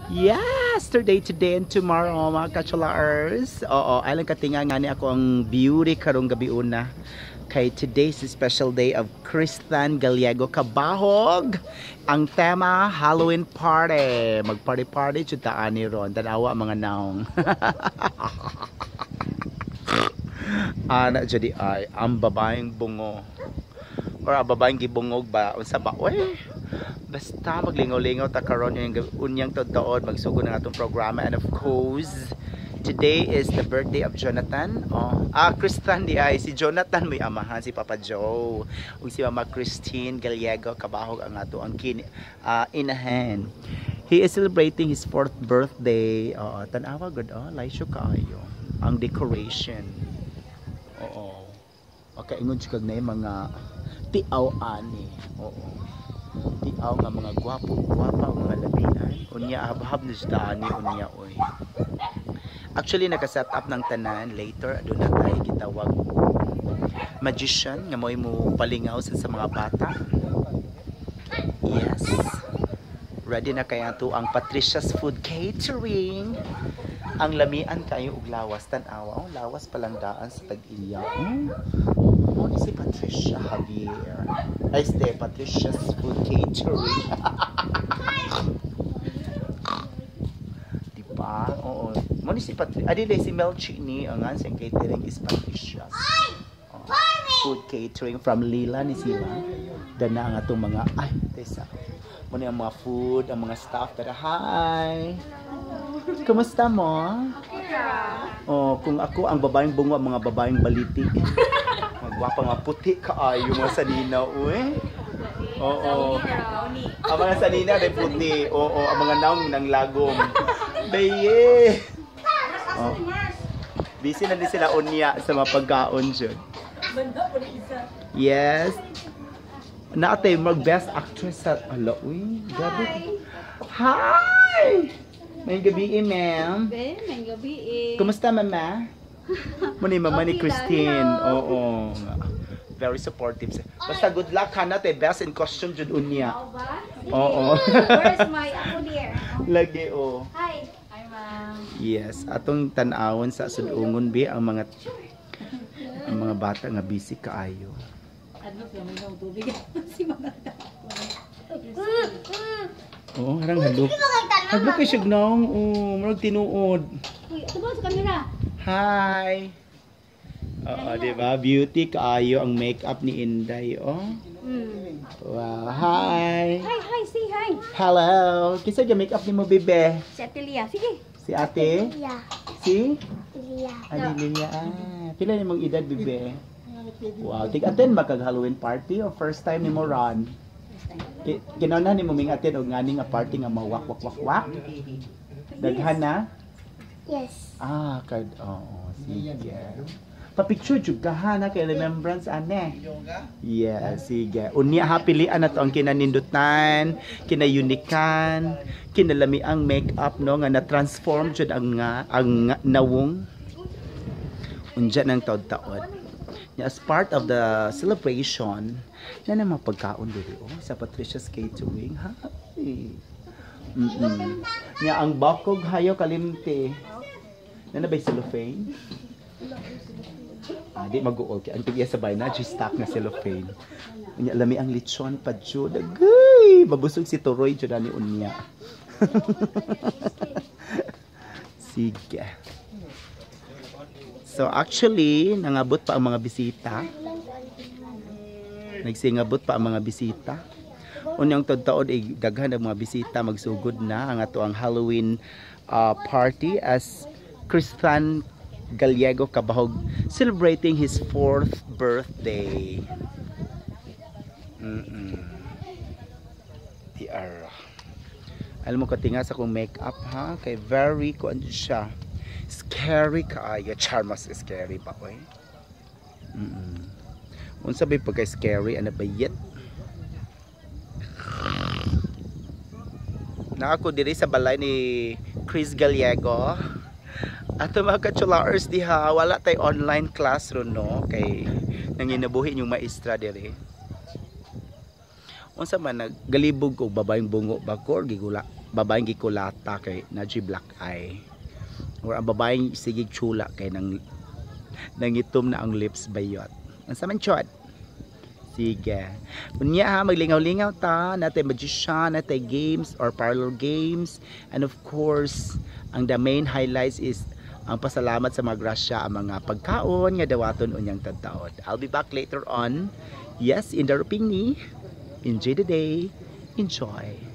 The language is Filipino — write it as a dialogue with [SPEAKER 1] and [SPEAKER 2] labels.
[SPEAKER 1] Yesterday, today, and tomorrow, mga kachulaers. Oo, alang katinga nga ni ako ang beauty karong gabi una. Kay today's special day of Christian Gallego Kabahog. Ang tema, Halloween party. Mag-party-party, chutaan ni Ron. Tanawa mga naong. Ana, jadi ay, ang babaeng bungo. Or ang babaeng gibungog ba? Unsa ba? Uy! Basta maglingaw-lingaw ta karon yung unyang taon magsugo ng atong programa, and of course today is the birthday of Jonathan. Christian di ay si Jonathan may amahan si Papa Joe ug si Mama Christine Gallego Kabahog ang ato ang inahan. He is celebrating his 4th birthday. Tanawa gud laisyo kaayo ang decoration. Okay, ingon siya kag na mga tiaw ani. Tiaw nga mga gwapa mga labihan. Unya habhab na siya ani unya oy. Actually naka-set up ng tanan later aduna tayo gitawag magician nga mo'y mo palingaw sa mga bata. Yes. Ready na kaya to ang Patricia's Food Catering. Ang lamian kayo og lawas tan-awa. Lawas palang daan sa tag-iya. Ni si Patricia Javier. Ay, Patricia's Food Catering. Diba? Oo. Mo ni si Patricia. Adili si Melchi ni ang ansang catering is Patricia's Food Catering from Lila ni sila. Dana ang atong mga tesa. Mo ni ang mga food, ang mga staff. Pero hi. Kumusta mo? Kung ako ang babaeng bungo, ang mga babaeng baliti. Magwapa nga puti kaayo mga sanina, uy. Oo. Ang mga sanina ay puti. Oo, ang mga naong ng lagom. Baye. Busy na din sila unya sa mga pagkaon dyan. Yes. Naatay mag-best actress sa... Hala, uy. Gabi. Hi! May gabi, ma'am.
[SPEAKER 2] May gabi.
[SPEAKER 1] Kumusta, mama? Muna yung mama ni Christine. Oo. Very supportive. Basta good luck ka na, best in costume dyan unya. Oo.
[SPEAKER 2] Where's my ako dear?
[SPEAKER 1] Lagi,
[SPEAKER 2] Hi. Hi, ma'am.
[SPEAKER 1] Yes. Atong tanawon sa sudungon, bi, ang mga bata nga busy kaayo.
[SPEAKER 2] Ano siya, may tubig. Si mga
[SPEAKER 1] Oo, harang hadlok. Hadlok kay siya gnong. Marag tinuod.
[SPEAKER 2] Uy, ito ba sa camera?
[SPEAKER 1] Hi! Diba? Beauty kaayo ang makeup ni Inday, Wow, hi!
[SPEAKER 2] Hi, say hi!
[SPEAKER 1] Hello! Kisa yung makeup ni mo, bebe?
[SPEAKER 2] Si Ate Lia, sige.
[SPEAKER 1] Si ate?
[SPEAKER 3] Lilia.
[SPEAKER 1] Si?
[SPEAKER 3] Lilia.
[SPEAKER 1] Lilia. Pila ni mong edad, bebe? Wow, tig-attend ba kag Halloween party o first time ni mo run? Kinaunan ni mo ming attend og ngani nga party nga mawak-wak-wak-wak? Daghan na?
[SPEAKER 3] Yes.
[SPEAKER 1] Sige. Pa-picture jud ka ha na kay remembrance ane. Yeah, sige. Unya ha pilian nato ang kinanindutan, kinayunikan, kinalami ang makeup no nga na-transform jud ang nawong. Unja nang taod-taod. As part of the celebration, na mapagkaon diri sa Patricia's Catering. Hi. Nya ang bakog hayo kalimte. Na bay cellophane? Di mag-uol kay ang tigiya sabay na stock na cellophane. Nya lami ang lechon pa jud. Agay, mabusog si Toroy jud ani unya. Sige. So actually, nangabot pa ang mga bisita. Nagsingabot pa ang mga bisita. Unyang taon daghan ang mga bisita magsugod na ang ato ang Halloween party as Christian Gallego Kabahog celebrating his 4th birthday. Alam mo katinga sa kong makeup ha, kay very kuan siya. Scary kaayo. Charmas scary pa oy. Unsa bay pagka scary ana bayet. Na ako diri sa balay ni Chris Gallego. Ato mga kachulaers diha, wala tay online classroom no kay nanginabuhi yung maestra diri. Unsa man naggalibog og babayeng bungo bakor gigula. babaeng gikulata kay naji black eye. Or ang babaeng sige chula kay nangitom na ang lips bayot. Ang saman chod. Sige. Unya ha, maglingaw-lingaw ta, natay magician, natay games or parlor games. And of course, ang the main highlights is ang pasalamat sa mga grasya ang mga pagkaon nga dawaton unyang tadtaon. I'll be back later on. Yes, in the Ruping ni. Enjoy the day. Enjoy.